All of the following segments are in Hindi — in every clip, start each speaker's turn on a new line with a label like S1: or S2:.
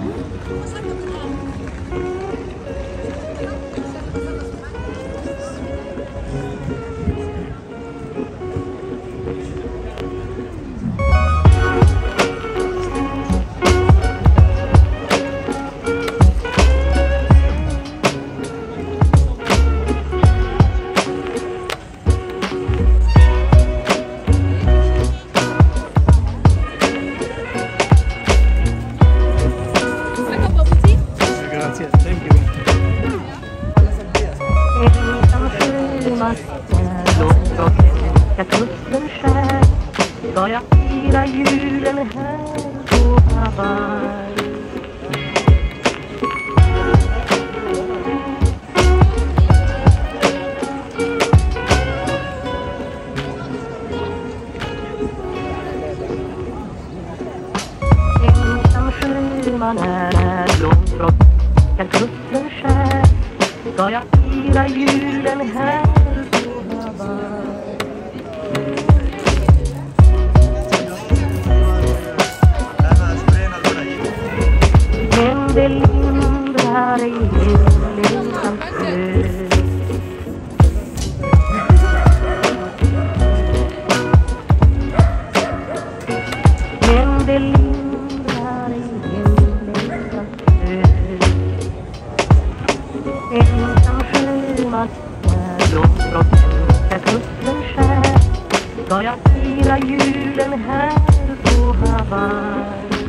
S1: Ska jag fira julen här på Hawaii. Ensam sjöman är blombrott, kan kusten skär. Ska jag fira julen här på Hawaii. Det lindrar i himlen sjö. Men det lindrar i himlen sjö. Ensam sjöman när blomstrotten ska kusten skär. Ska jag fira julen här på Hawaii.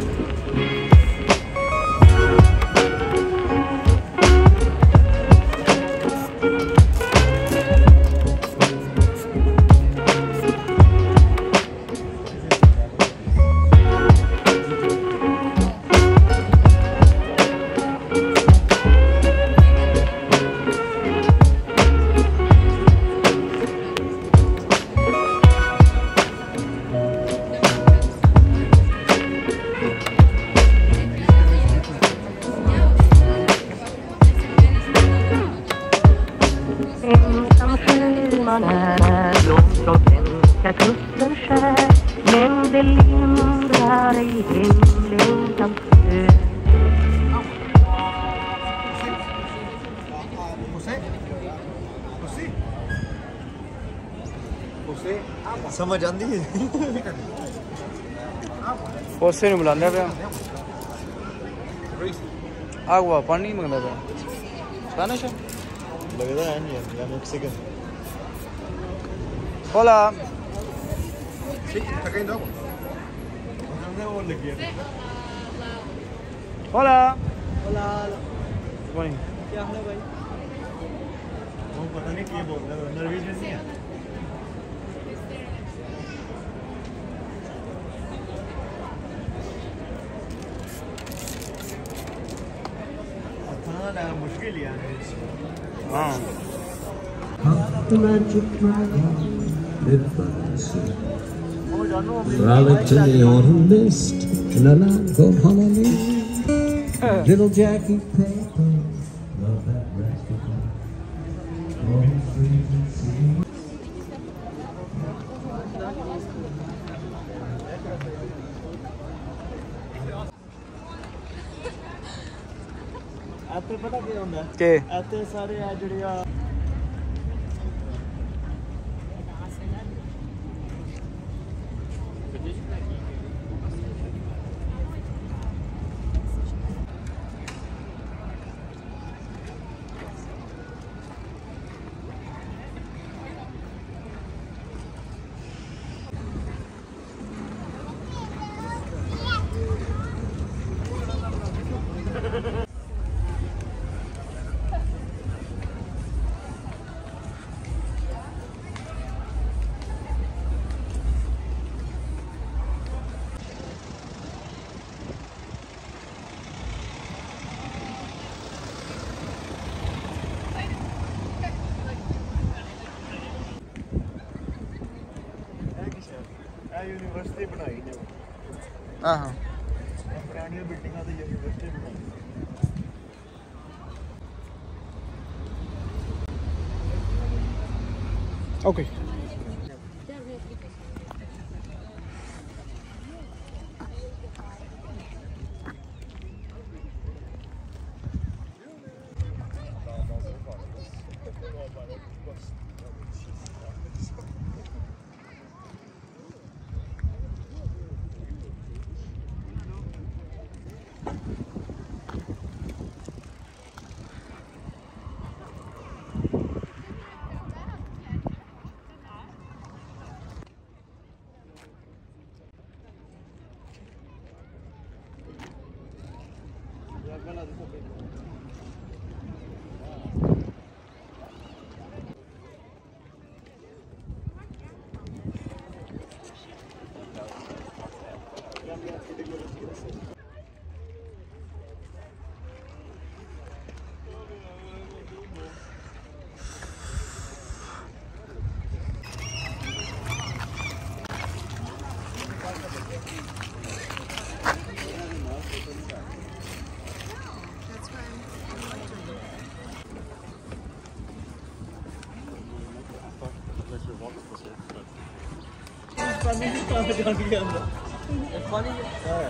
S1: Ensam sjöman är blomstrotten ska kusten skär. Men det lindrar i himlen kan sjö.
S2: समझ आती है
S3: पोसे नहीं बुलाने पे agua पानी मंगना था Spanish
S2: लगता है नहीं या Mexican
S3: hola
S2: sí está cayendo agua
S3: hola
S2: hola
S3: morning
S2: क्या हाल है भाई वो पता नहीं क्या बोल रहा है नर्वस नहीं है मुश्किल यार
S3: हाँ
S4: the magic dragon lived by the sea. Frolicked in the autumn mist in a land called Honolulu. Little Jackie Paper loved that rascal. Oh, free to see.
S2: आपको पता क्या होता है
S3: के
S2: आते सारे आ जुड़िया यूनिवर्सिटी बनाई ने
S3: हाँ हाँ
S2: पुरानी बिल्डिंग आती यूनिवर्सिटी बनाई
S3: ओके It's funny. Yeah.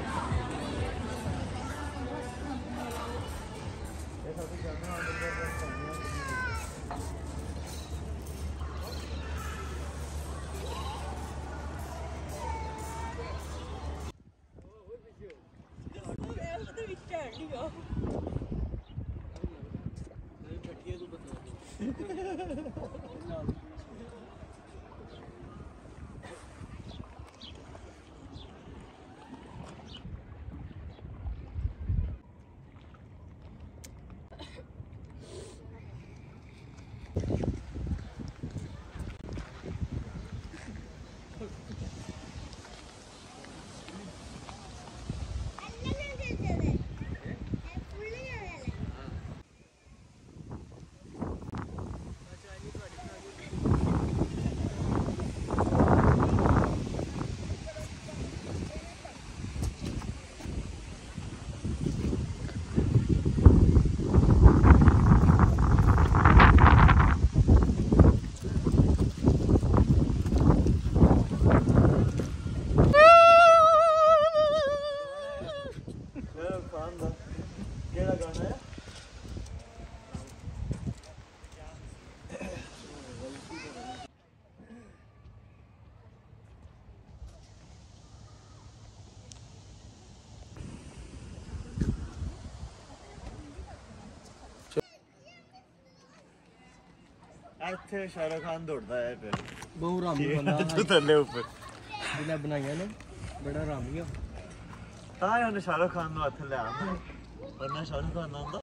S2: ਇੱਥੇ ਸ਼ਾਹਰੁਖ ਖਾਨ ਦੌੜਦਾ ਹੈ ਫਿਰ
S3: ਬਹੁਤ ਰਾਮੀ ਬੰਦਾ
S2: ਤੂੰ ਥੱਲੇ ਉੱਪਰ
S3: ਜਿਹਨੇ ਬਣਾਈਆਂ ਨੇ ਬੜਾ ਰਾਮੀ ਆ
S2: ਤਾਂ ਉਹਨੇ ਸ਼ਾਹਰੁਖ ਖਾਨ ਨੂੰ ਹੱਥ ਲਿਆ ਵਰਨਾ ਸ਼ਾਹਰੁਖ ਖਾਨ ਆਉਂਦਾ